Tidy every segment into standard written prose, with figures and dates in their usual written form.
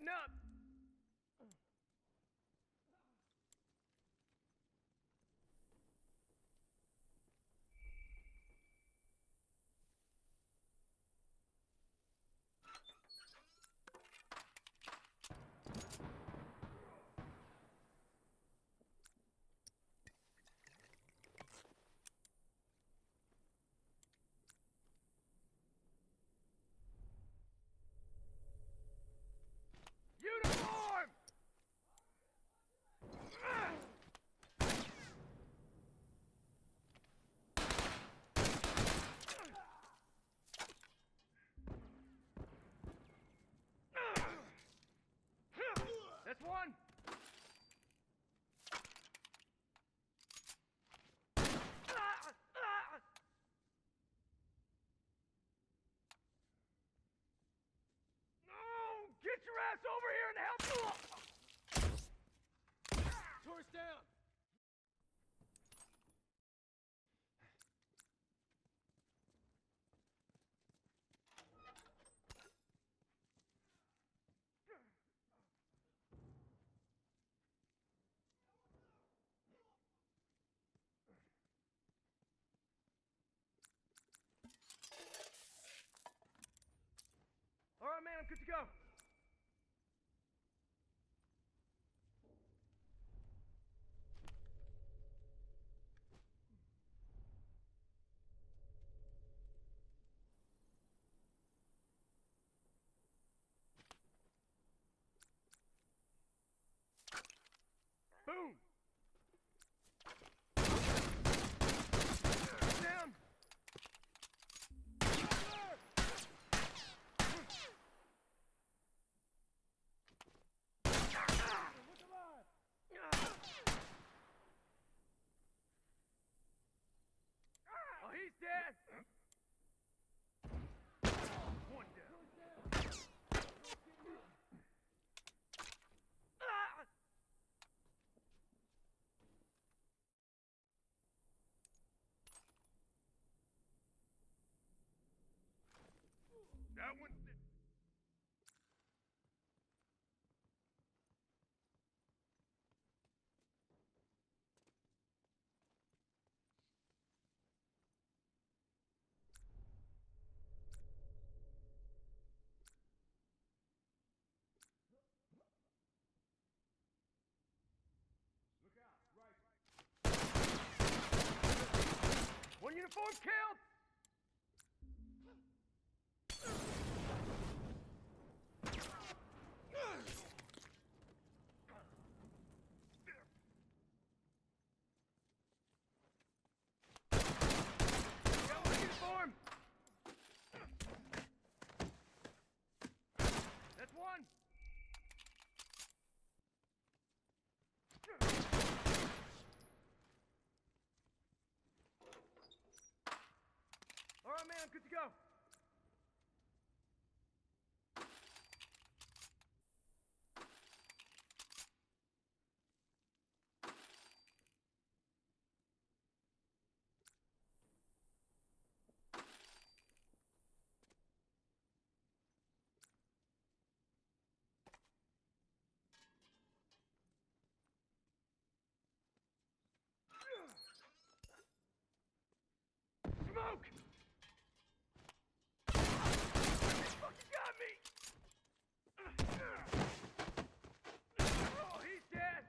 Tighten up! Uniform! That's one! No! Get your ass over here and help you! Torch down! All right, man, I'm good to go. Boom! Down! Oh, he's dead! One down. That one's dead. Look out, right. One uniform killed! Got one uniform! That's one! All right, man, I'm good to go. Smoke! You fucking got me! Oh, he's dead!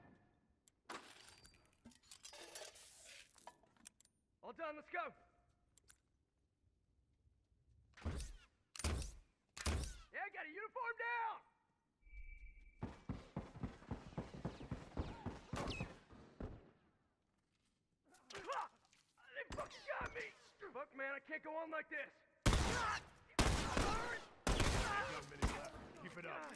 All done, let's go! Yeah, I got a uniform down! They fucking got me! Fuck, man, I can't go on like this! Not many left. Keep it up.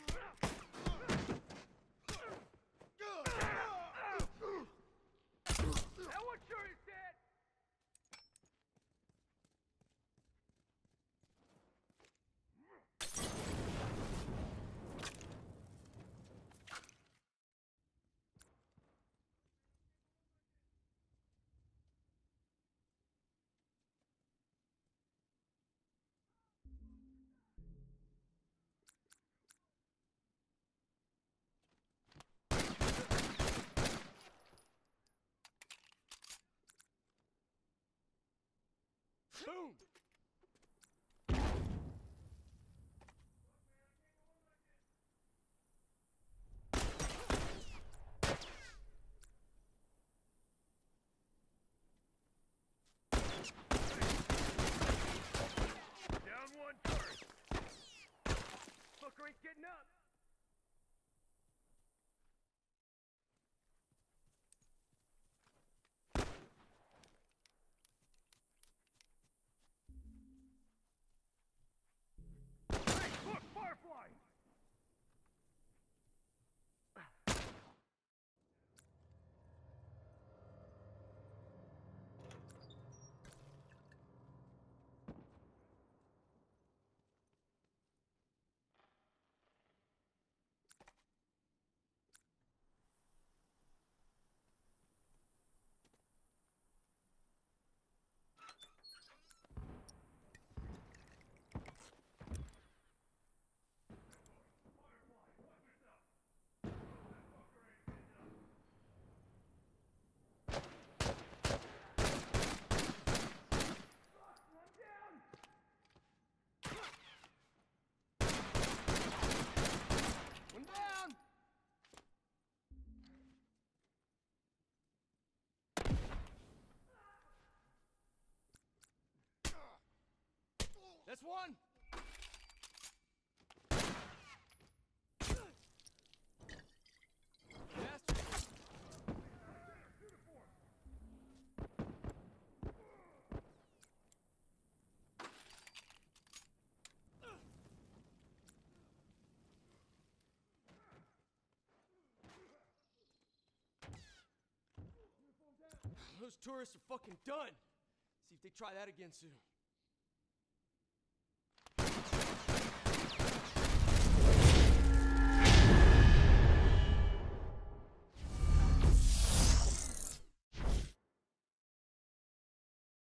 That one sure is dead! Boom! Down one turret. Fucker ain't getting up. Hey, look, Firefly! One down! That's one! Bastard. Those tourists are fucking done. See if they try that again soon.